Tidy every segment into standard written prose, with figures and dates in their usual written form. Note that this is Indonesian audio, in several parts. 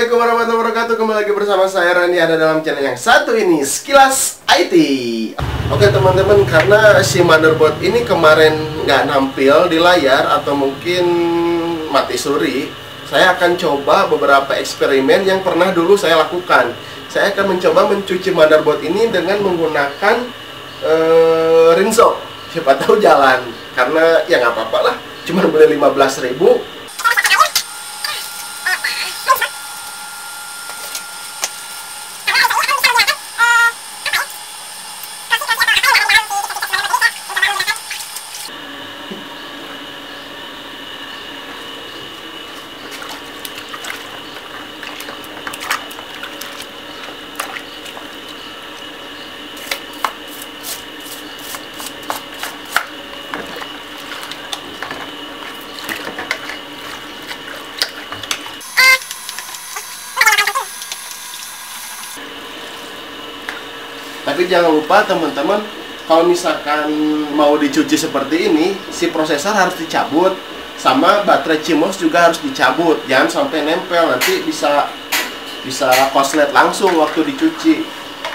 Assalamualaikum warahmatullahi wabarakatuh. Kembali lagi bersama saya Rani, ada dalam channel yang satu ini, Sekilas IT. Oke teman-teman, karena si motherboard ini kemarin nggak nampil di layar atau mungkin mati suri, saya akan coba beberapa eksperimen yang pernah dulu saya lakukan. Saya akan mencoba mencuci motherboard ini dengan menggunakan rinso. Siapa tahu jalan, karena ya nggak apa-apa lah, cuma beli 15.000. Tapi jangan lupa teman-teman, kalau misalkan mau dicuci seperti ini, si prosesor harus dicabut, sama baterai CMOS juga harus dicabut. Jangan sampai nempel, nanti bisa korslet langsung waktu dicuci.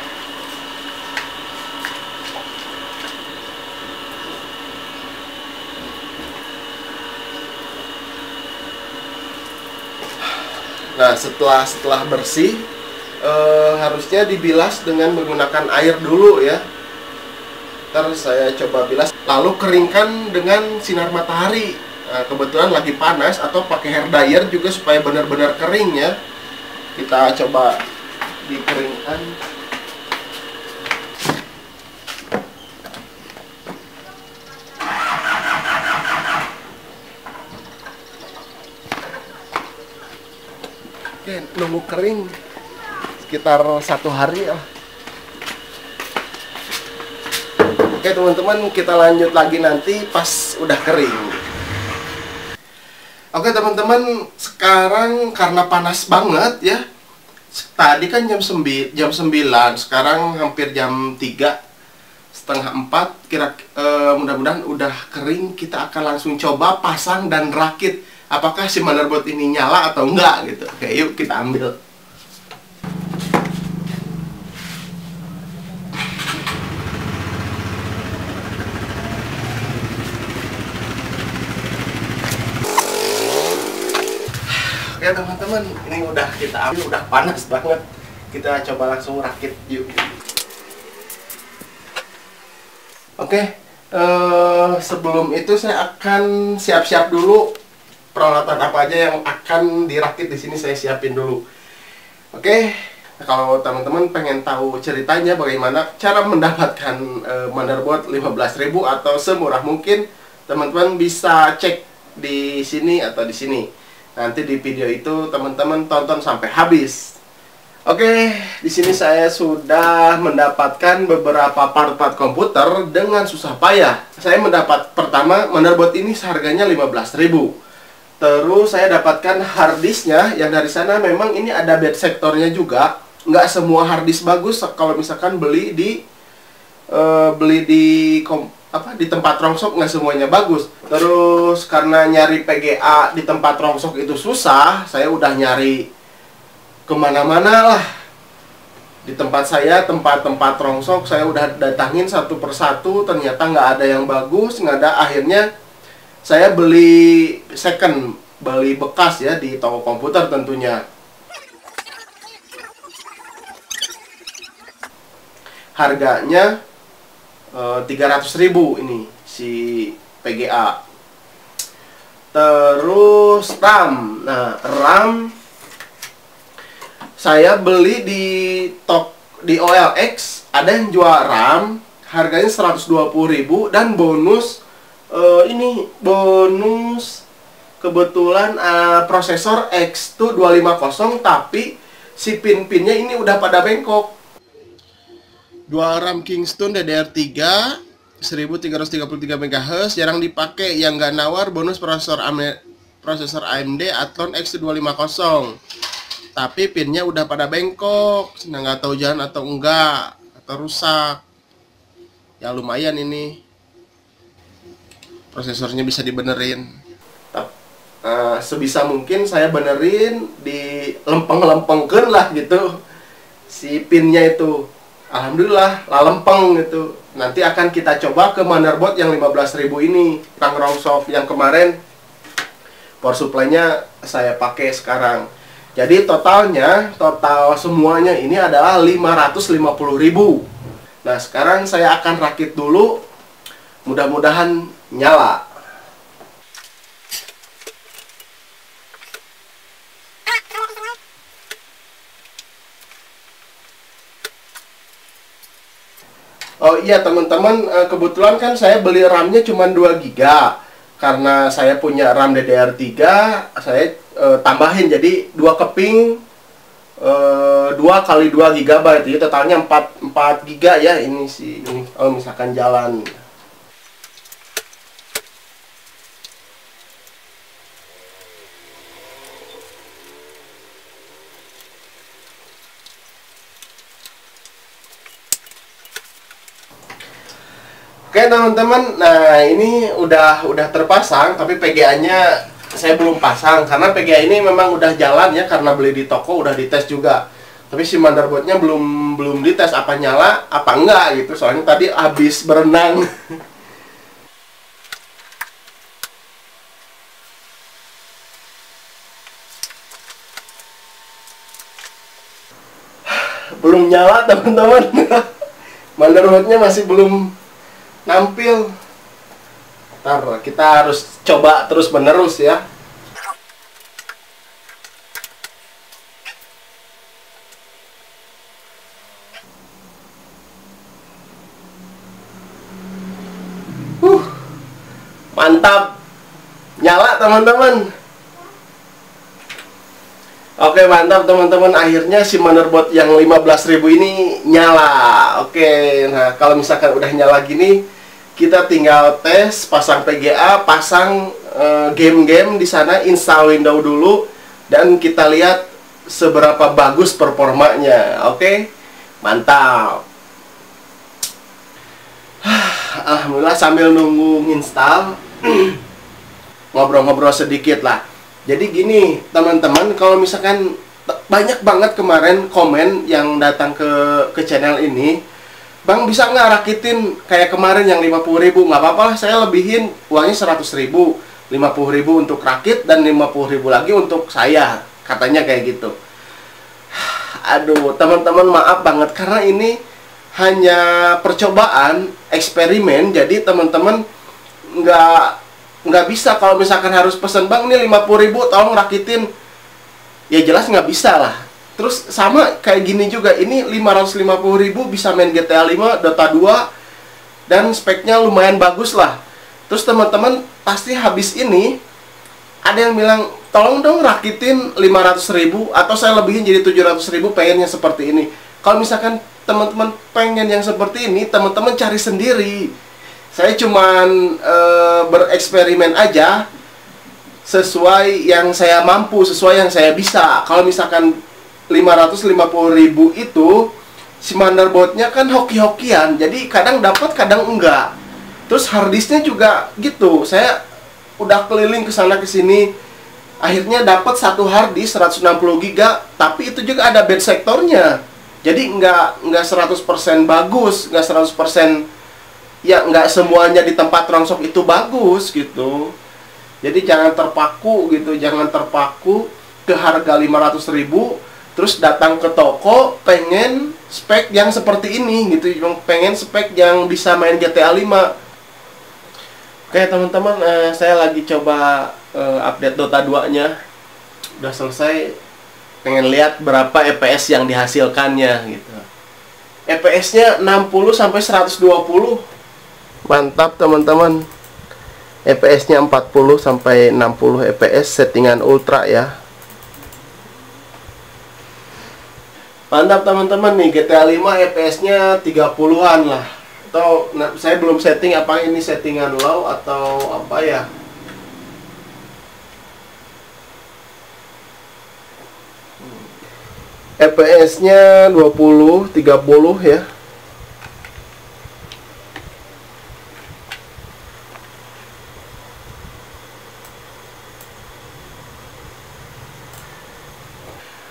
Nah, setelah bersih, harusnya dibilas dengan menggunakan air dulu ya. Ntar saya coba bilas, lalu keringkan dengan sinar matahari. Nah, kebetulan lagi panas, atau pakai hair dryer juga supaya benar-benar kering ya. Kita coba dikeringkan. Oke, nunggu kering sekitar 1 hari ya. Oke teman-teman, kita lanjut lagi nanti pas udah kering. Oke teman-teman, sekarang karena panas banget ya. Tadi kan jam 9, sekarang hampir jam 3, setengah 4. Mudah-mudahan udah kering. Kita akan langsung coba pasang dan rakit apakah si motherboard ini nyala atau enggak gitu. Oke, yuk kita ambil. Oke teman-teman, ini udah kita ambil, udah panas banget. Kita coba langsung rakit yuk. Oke, sebelum itu saya akan siap-siap dulu peralatan apa aja yang akan dirakit di sini. Saya siapin dulu. Oke, kalau teman-teman pengen tahu ceritanya bagaimana cara mendapatkan motherboard 15.000 atau semurah mungkin, teman-teman bisa cek di sini atau di sini. Nanti di video itu teman-teman tonton sampai habis. Oke, di sini saya sudah mendapatkan beberapa part-part komputer dengan susah payah. Saya mendapat pertama motherboard ini harganya 15.000. Terus saya dapatkan harddisknya yang dari sana. Memang ini ada bed sektornya juga. Nggak semua harddisk bagus kalau misalkan beli di tempat rongsok, nggak semuanya bagus. Terus karena nyari PGA di tempat rongsok itu susah, saya udah nyari kemana-mana lah. Di tempat saya, tempat-tempat rongsok saya udah datangin satu persatu, ternyata nggak ada yang bagus, nggak ada. Akhirnya saya beli second, beli bekas ya di toko komputer tentunya. Harganya 300.000 ini si PGA. Terus RAM. Nah, RAM saya beli di OLX, ada yang jual RAM harganya 120.000 dan bonus bonus kebetulan prosesor X2 250, tapi si pin-pinnya ini udah pada bengkok. Dua RAM Kingston DDR3 1333 MHz, jarang dipakai, yang nggak nawar bonus prosesor AMD Athlon X250, tapi pinnya udah pada bengkok. Nah, nggak tahu jalan atau enggak, atau rusak. Ya lumayan ini, prosesornya bisa dibenerin. sebisa mungkin saya benerin, di lempeng-lempengkeun lah gitu si pinnya itu. Alhamdulillah lah lempeng gitu. Nanti akan kita coba ke motherboard yang 15.000 ini, Kang Rongsoft yang kemarin power supply-nya saya pakai sekarang. Jadi total semuanya ini adalah 550.000. Nah, sekarang saya akan rakit dulu. Mudah-mudahan nyala. Oh iya teman-teman, kebetulan kan saya beli RAM-nya cuma 2 GB. Karena saya punya RAM DDR3, saya tambahin jadi 2 keping 2 kali 2 GB, jadi totalnya 4 GB ya ini sih, ini kalau misalkan jalan. Oke teman-teman, nah ini udah terpasang, tapi PGA-nya saya belum pasang karena PGA ini memang udah jalan ya, karena beli di toko, udah dites juga. Tapi si motherboardnya belum dites apa nyala apa enggak gitu, soalnya tadi habis berenang. Belum nyala teman-teman. Motherboardnya masih belum nampil. Ntar kita harus coba terus menerus ya. Mantap, nyala teman-teman. Oke, mantap teman-teman, akhirnya si motherboard yang 15.000 ini nyala. Oke, nah kalau misalkan udah nyala gini, kita tinggal tes, pasang PGA, pasang game-game di sana, install Windows dulu, dan kita lihat seberapa bagus performanya. Oke, mantap. Alhamdulillah, sambil nunggu install ngobrol-ngobrol sedikit lah. Jadi gini teman-teman, kalau misalkan banyak banget kemarin komen yang datang ke channel ini, Bang bisa nggak rakitin kayak kemarin yang 50.000? Nggak apa-apa lah, saya lebihin uangnya 100.000, 50.000 untuk rakit dan 50.000 lagi untuk saya, katanya kayak gitu. Aduh teman-teman, maaf banget karena ini hanya percobaan, eksperimen. Jadi teman-teman nggak bisa kalau misalkan harus pesen, Bang ini 50.000 tolong rakitin, ya jelas nggak bisa lah. Terus sama kayak gini juga, ini 550.000 bisa main GTA 5, Dota 2, dan speknya lumayan bagus lah. Terus teman-teman pasti habis ini ada yang bilang, tolong dong rakitin 500.000 atau saya lebihin jadi 700.000, pengennya seperti ini. Kalau misalkan teman-teman pengen yang seperti ini, teman-teman cari sendiri. Saya cuman bereksperimen aja sesuai yang saya mampu, sesuai yang saya bisa. Kalau misalkan 550.000 itu si motherboardnya kan hoki-hokian, jadi kadang dapat kadang enggak. Terus harddisknya juga gitu, saya udah keliling ke sana ke sini, akhirnya dapat satu harddisk 160 GB, tapi itu juga ada bad sektornya. Jadi nggak 100% bagus, nggak 100%, ya nggak semuanya di tempat Rongsoft itu bagus gitu. Jadi jangan terpaku gitu, jangan terpaku ke harga 500.000 terus datang ke toko pengen spek yang seperti ini gitu, pengen spek yang bisa main GTA 5. Oke teman-teman, saya lagi coba update Dota 2 nya, udah selesai. Pengen lihat berapa EPS yang dihasilkannya gitu. EPS-nya 60 sampai 120. Mantap teman-teman. EPS-nya 40 sampai 60 EPS settingan ultra ya. Mantap teman-teman, nih GTA 5 EPS-nya 30-an lah. Atau saya belum setting apa ini settingan low atau apa ya. EPS-nya 20, 30 ya.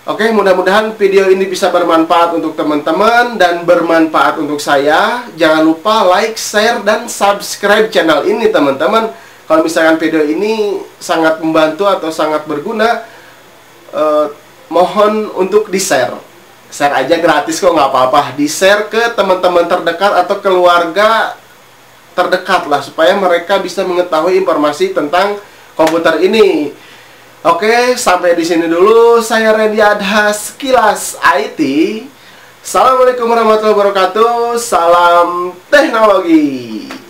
Oke, mudah-mudahan video ini bisa bermanfaat untuk teman-teman dan bermanfaat untuk saya. Jangan lupa like, share, dan subscribe channel ini teman-teman. Kalau misalkan video ini sangat membantu atau sangat berguna, mohon untuk di-share. Share aja gratis kok, nggak apa-apa. Di-share ke teman-teman terdekat atau keluarga terdekat lah, supaya mereka bisa mengetahui informasi tentang komputer ini. Oke, sampai di sini dulu. Saya Randy Adha, Sekilas IT. Assalamualaikum warahmatullahi wabarakatuh. Salam teknologi.